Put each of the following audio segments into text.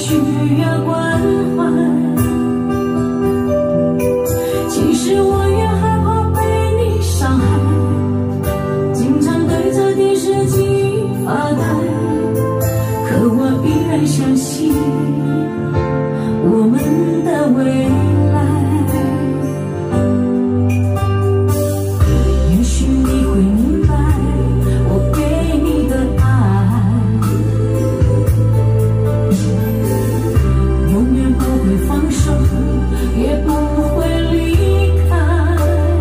需要关怀。其实我也害怕被你伤害，经常对着电视机发呆，可我依然相信我们的未来。也许你会明白我给你的爱永远不会放手，也不会离开。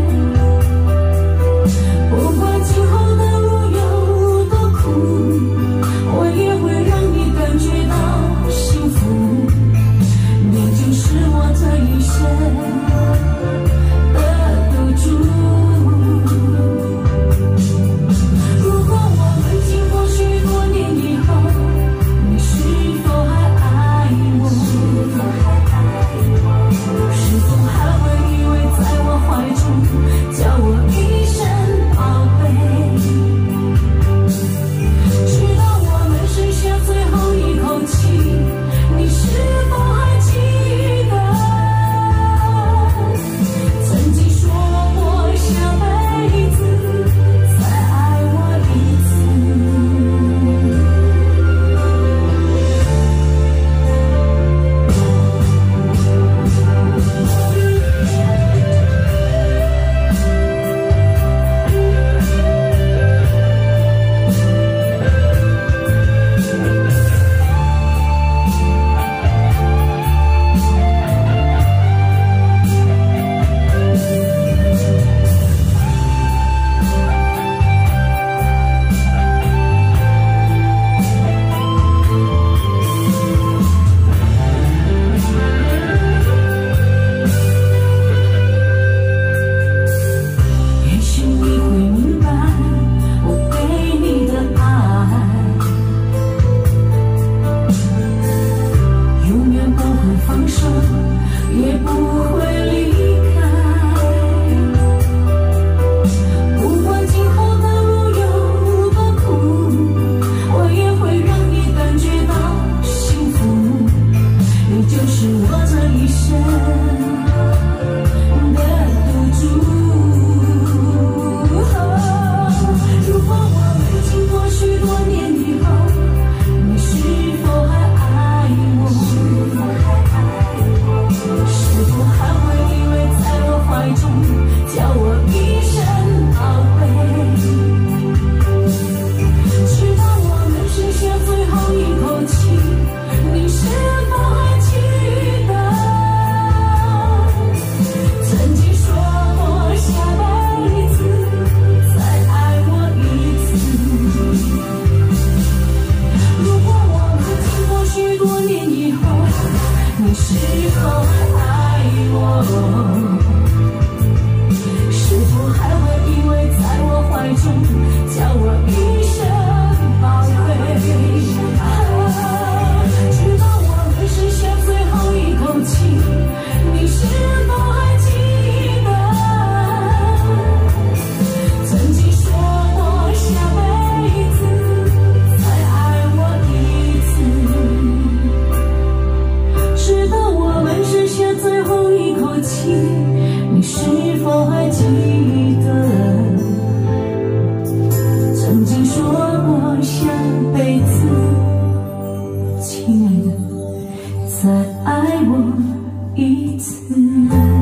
不管今后的路有多苦，我也会让你感觉到幸福。你就是我这一生的赌注。如果我们经过许多年以后，你是否还爱我？是否还会依偎在我怀中，叫我一声宝贝？直到我们剩下最后一口气，你是否还记得曾经说过下辈子再爱我一次？也许你会明白我给你的爱永远不会放手，也不会离开。不管今后的路有多苦，我也会让你感觉到幸福。你就是我这一生的赌注。如果我们经过许多年以后，你是否还爱我？是否还会依偎在我怀中，叫我一声宝贝？直到我们剩下最后一口气，你是否还记得曾经说过下辈子再爱我一次？如果我们经过许多年以后，你是否还爱我？是否还会依偎在我怀中，叫我一声宝贝？直到我们剩下最后一口气，你是否还记得曾经说过下辈子再爱我一次？直到我们剩下最后一口气，你是否还记得曾经说过下辈子，亲爱的，再爱我一次？